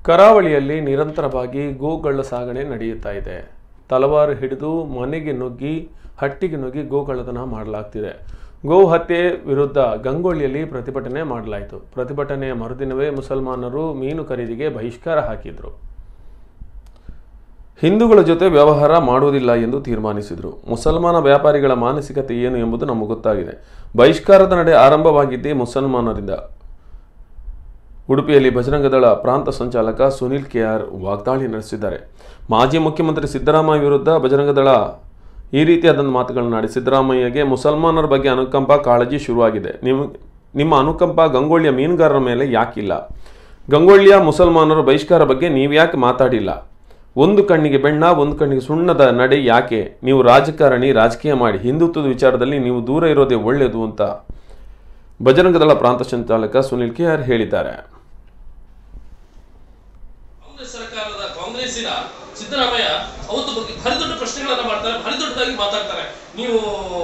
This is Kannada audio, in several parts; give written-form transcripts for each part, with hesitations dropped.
ಕರಾವಳಿಯಲ್ಲಿ ನಿರಂತರವಾಗಿ ಗೋಗಳ ಸಾಗಣೆ ನಡೆಯುತ್ತಾ ಇದೆ. ತಲವಾರು ಹಿಡಿದು ಮನೆಗೆ ನುಗ್ಗಿ ಹಟ್ಟಿಗೆ ನುಗ್ಗಿ ಗೋಕಳ್ಳತನ ಮಾಡಲಾಗ್ತಿದೆ. ಗೋ ಹತ್ಯೆ ವಿರುದ್ಧ ಗಂಗೊಳ್ಳಿಯಲ್ಲಿ ಪ್ರತಿಭಟನೆ ಮಾಡಲಾಯಿತು. ಪ್ರತಿಭಟನೆಯ ಮರುದಿನವೇ ಮುಸಲ್ಮಾನರು ಮೀನು ಖರೀದಿಗೆ ಬಹಿಷ್ಕಾರ ಹಾಕಿದ್ರು. ಹಿಂದೂಗಳ ಜೊತೆ ವ್ಯವಹಾರ ಮಾಡುವುದಿಲ್ಲ ಎಂದು ತೀರ್ಮಾನಿಸಿದರು. ಮುಸಲ್ಮಾನ ವ್ಯಾಪಾರಿಗಳ ಮಾನಸಿಕತೆ ಏನು ಎಂಬುದು ನಮಗೆ ಗೊತ್ತಾಗಿದೆ. ಬಹಿಷ್ಕಾರದ ನಡೆ ಆರಂಭವಾಗಿದ್ದೇ ಮುಸಲ್ಮಾನರಿಂದ. ಉಡುಪಿಯಲ್ಲಿ ಬಜರಂಗದಳ ಪ್ರಾಂತ ಸಂಚಾಲಕ ಸುನಿಲ್ ಕೆಆರ್ ವಾಗ್ದಾಳಿ ನಡೆಸಿದ್ದಾರೆ. ಮಾಜಿ ಮುಖ್ಯಮಂತ್ರಿ ಸಿದ್ದರಾಮಯ್ಯ ವಿರುದ್ಧ ಬಜರಂಗದಳ ಈ ರೀತಿಯಾದಂಥ ಮಾತುಗಳನ್ನು ಆಡಿ ಸಿದ್ದರಾಮಯ್ಯಗೆ ಮುಸಲ್ಮಾನರ ಬಗ್ಗೆ ಅನುಕಂಪ ಕಾಳಜಿ ಶುರುವಾಗಿದೆ. ನಿಮ್ಮ ಅನುಕಂಪ ಗಂಗೊಳ್ಳಿಯ ಮೀನುಗಾರರ ಮೇಲೆ ಯಾಕಿಲ್ಲ? ಗಂಗೊಳ್ಳಿಯ ಮುಸಲ್ಮಾನರ ಬಹಿಷ್ಕಾರ ಬಗ್ಗೆ ನೀವು ಯಾಕೆ ಮಾತಾಡಿಲ್ಲ? ಒಂದು ಕಣ್ಣಿಗೆ ಬೆಣ್ಣ ಒಂದು ಕಣ್ಣಿಗೆ ಸುಣ್ಣದ ನಡೆ ಯಾಕೆ? ನೀವು ರಾಜಕೀಯ ಮಾಡಿ ಹಿಂದುತ್ವದ ವಿಚಾರದಲ್ಲಿ ನೀವು ದೂರ ಇರೋದೇ ಒಳ್ಳೆಯದು ಅಂತ ಬಜರಂಗದಳ ಪ್ರಾಂತ ಸಂಚಾಲಕ ಸುನಿಲ್ ಕೆಆರ್ ಹೇಳಿದ್ದಾರೆ. ಸರ್ಕಾರದ ಕಾಂಗ್ರೆಸ್ಸಿನ ಸಿದ್ದರಾಮಯ್ಯ ಅವತ್ತು ಬಗ್ಗೆ ಭಾರಿ ದೊಡ್ಡ ಪ್ರಶ್ನೆಗಳನ್ನ ಮಾಡ್ತಾರೆ, ಭಾರಿ ದೊಡ್ಡದಾಗಿ ಮಾತಾಡ್ತಾರೆ. ನೀವು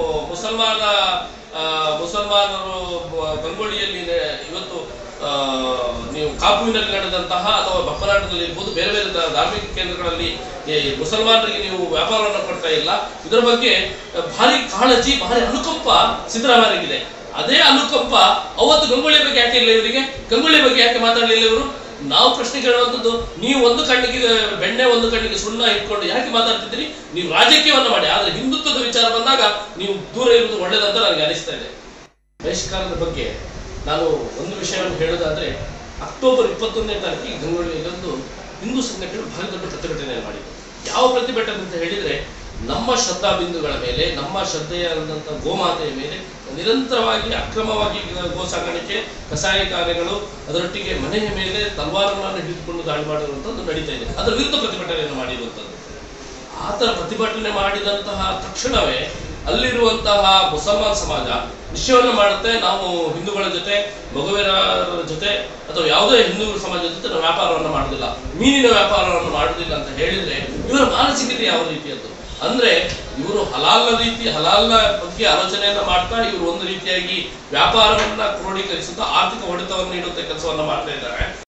ಮುಸಲ್ಮಾನರು ಗಂಗೊಳ್ಳಿಯಲ್ಲಿ ಇವತ್ತು ನೀವು ಕಾಪುವಿನಲ್ಲಿ ನಡೆದಂತಹ ಅಥವಾ ಬಪ್ಪನಾಟದಲ್ಲಿ ಇರ್ಬೋದು, ಬೇರೆ ಬೇರೆ ಧಾರ್ಮಿಕ ಕೇಂದ್ರಗಳಲ್ಲಿ ಮುಸಲ್ಮಾನರಿಗೆ ನೀವು ವ್ಯಾಪಾರವನ್ನು ಕೊಡ್ತಾ ಇಲ್ಲ. ಇದರ ಬಗ್ಗೆ ಭಾರಿ ಕಾಳಜಿ, ಭಾರಿ ಅನುಕಂಪ ಸಿದ್ದರಾಮಯ್ಯರಿಗಿದೆ. ಅದೇ ಅನುಕಂಪ ಅವತ್ತು ಗಂಗೊಳ್ಳಿಯ ಬಗ್ಗೆ ಯಾಕೆ ಇಲ್ಲ ಇವರಿಗೆ? ಗಂಗೊಳ್ಳಿಯ ಬಗ್ಗೆ ಯಾಕೆ ಮಾತಾಡಲಿಲ್ಲ ಇವರು? ನಾವು ಪ್ರಶ್ನೆ ಕೇಳುವಂಥದ್ದು, ನೀವು ಒಂದು ಕಣ್ಣಿಗೆ ಬೆಣ್ಣೆ ಒಂದು ಕಣ್ಣಿಗೆ ಸುಣ್ಣ ಇಟ್ಕೊಂಡು ಯಾಕೆ ಮಾತಾಡ್ತಿದ್ದೀರಿ? ನೀವು ರಾಜಕೀಯವನ್ನು ಮಾಡಿ, ಆದ್ರೆ ಹಿಂದುತ್ವದ ವಿಚಾರ ಬಂದಾಗ ನೀವು ದೂರ ಇರುವುದು ಒಳ್ಳೆಯದಂತ ನನಗೆ ಅನಿಸ್ತಾ ಇದೆ. ಬಹಿಷ್ಕಾರದ ಬಗ್ಗೆ ನಾನು ಒಂದು ವಿಷಯವನ್ನು ಹೇಳೋದಾದ್ರೆ, ಅಕ್ಟೋಬರ್ 21ನೇ ತಾರೀಕಿಗೆ ಗಂಗೊಳ್ಳಿಯಲ್ಲೊಂದು ಹಿಂದೂ ಸಂಘಟನೆಗಳು ಭಾರಿ ದೊಡ್ಡ ಪ್ರತಿಭಟನೆ ಮಾಡಿದ್ರು. ಯಾವ ಪ್ರತಿಭಟನೆ ಅಂತ ಹೇಳಿದ್ರೆ, ನಮ್ಮ ಶ್ರದ್ಧಾ ಬಿಂದುಗಳ ಮೇಲೆ, ನಮ್ಮ ಶ್ರದ್ಧೆಯಾದಂತಹ ಗೋಮಾತೆಯ ಮೇಲೆ ನಿರಂತರವಾಗಿ ಅಕ್ರಮವಾಗಿ ಗೋ ಸಾಗಾಣಿಕೆ, ಕಸಾಯ ಕಾರ್ಯಗಳು, ಅದರೊಟ್ಟಿಗೆ ಮನೆಯ ಮೇಲೆ ತಲ್ವಾರನ್ನು ಹಿಡಿದುಕೊಂಡು ದಾಳಿ ಮಾಡಿರುವಂಥದ್ದು ನಡೀತಾ ಇದೆ. ಅದರ ವಿರುದ್ಧ ಪ್ರತಿಭಟನೆಯನ್ನು ಮಾಡಿರುವಂಥದ್ದು. ಆತರ ಪ್ರತಿಭಟನೆ ಮಾಡಿದಂತಹ ತಕ್ಷಣವೇ ಅಲ್ಲಿರುವಂತಹ ಮುಸಲ್ಮಾನ್ ಸಮಾಜ ನಿಶ್ಚಯವನ್ನು ಮಾಡುತ್ತೆ, ನಾವು ಹಿಂದೂಗಳ ಜೊತೆ, ಮಗುವಿನ ಜೊತೆ ಅಥವಾ ಯಾವುದೇ ಹಿಂದೂ ಸಮಾಜದ ಜೊತೆ ನಾವು ವ್ಯಾಪಾರವನ್ನು ಮಾಡುವುದಿಲ್ಲ, ಮೀನಿನ ವ್ಯಾಪಾರವನ್ನು ಮಾಡುವುದಿಲ್ಲ ಅಂತ ಹೇಳಿದ್ರೆ ಇವರ ಮಾನಸಿಕತೆ ಯಾವ ರೀತಿಯದ್ದು ಅಂದ್ರೆ, ಇವರು ಹಲಾಲ್ನ ಬಗ್ಗೆ ಆಲೋಚನೆಯನ್ನ ಮಾಡ್ತಾ ಇವರು ಒಂದು ರೀತಿಯಾಗಿ ವ್ಯಾಪಾರವನ್ನ ಕ್ರೋಢೀಕರಿಸುತ್ತಾ ಆರ್ಥಿಕ ಹೊಡೆತವನ್ನು ನೀಡುವಂತ ಕೆಲಸವನ್ನ ಮಾಡ್ತಾ ಇದ್ದಾರೆ.